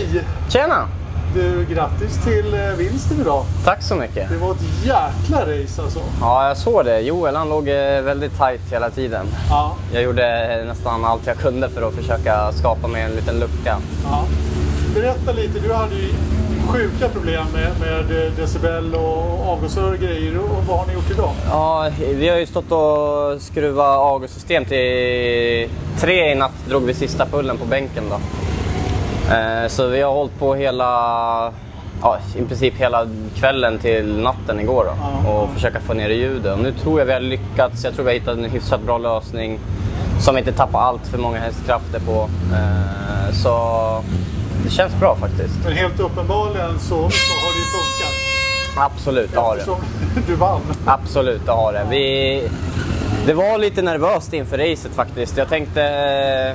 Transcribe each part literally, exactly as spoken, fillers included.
Hej! Tjena! Du, grattis till vinsten idag. Tack så mycket. Det var ett jäkla race alltså. Ja, jag såg det. Joel, han låg väldigt tajt hela tiden. Ja. Jag gjorde nästan allt jag kunde för att försöka skapa mig en liten lucka. Ja. Berätta lite, du hade ju sjuka problem med, med decibel och avgasrör och grejer. Och vad har ni gjort idag? Ja, vi har ju stått och skruvat avgassystem till tre i natt, drog vi sista pullen på bänken då. Så vi har hållit på hela, ja, i princip hela kvällen till natten igår då, ja, och ja. försöka få ner ljudet. Och nu tror jag vi har lyckats, jag tror vi har hittat en hyfsat bra lösning som inte tappar allt för många hästkrafter på. Så det känns bra faktiskt. Men helt uppenbarligen så, så har det ju funkat. Absolut, det har det. Du vann. Absolut, det har det. Vi, det var lite nervöst inför racet faktiskt. Jag tänkte...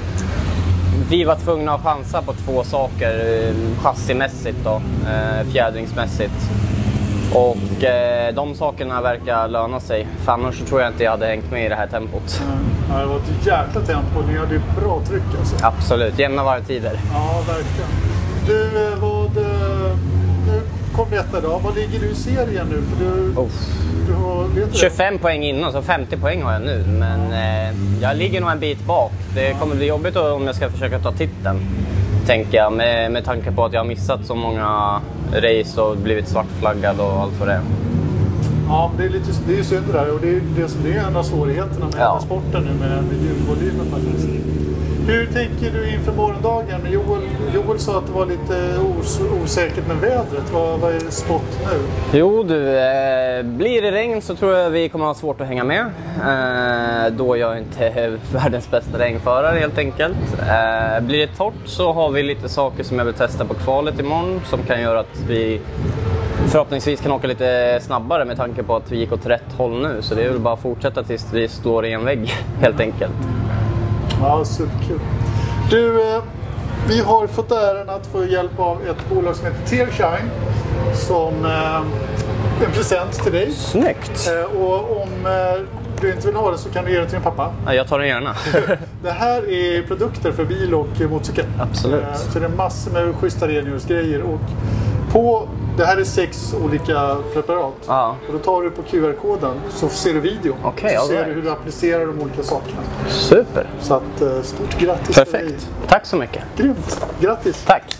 Vi var tvungna att chansa på två saker, chassimässigt då, fjädringsmässigt. Och de sakerna verkar löna sig, för annars så tror jag inte jag hade hängt med i det här tempot. Ja, det var ett jäkla tempo, ni hade ett bra tryck alltså. Absolut, jämna varvtider. Ja, verkligen. Du, vad, nu kom detta då, vad ligger du i serien nu? För du, oh. du har, vet du tjugofem poäng innan, så femtio poäng har jag nu. Men eh, jag ligger nog en bit bak. Det kommer bli jobbigt om jag ska försöka ta titeln, tänker jag. Med, med tanke på att jag har missat så många race och blivit svartflaggad och allt för det. Ja, det är lite, det är ju synd det där. Och det är det som är en av svårigheterna med, ja. med sporten nu, med, med ljudvolymen faktiskt. Hur tänker du inför morgondagen? Joel, Joel sa att det var lite os osäkert med vädret. Vad, vad är spot nu? Jo du, eh, blir det regn så tror jag vi kommer ha svårt att hänga med. Eh, då jag inte är världens bästa regnförare helt enkelt. Eh, blir det torrt så har vi lite saker som jag vill testa på kvalet imorgon. Som kan göra att vi förhoppningsvis kan åka lite snabbare med tanke på att vi gick åt rätt håll nu. Så det är väl bara att fortsätta tills vi står i en vägg helt enkelt. Ja, superkul. Du, eh, vi har fått äran att få hjälp av ett bolag som heter Tearshine som eh, en present till dig. Snyggt! Eh, och om eh, du inte vill ha det så kan du ge det till din pappa. Ja, jag tar det gärna. Det här är produkter för bil och motorcykel. Absolut. Eh, så det är massor med schyssta rengöringsgrejer. Och på, det här är sex olika preparat. Ja. Och då tar du på Q R-koden så ser du video. Okay, så ser right. du hur du applicerar de olika sakerna. Super! Så att, stort grattis. Perfekt. Tack så mycket. Grymt. Grattis. Tack.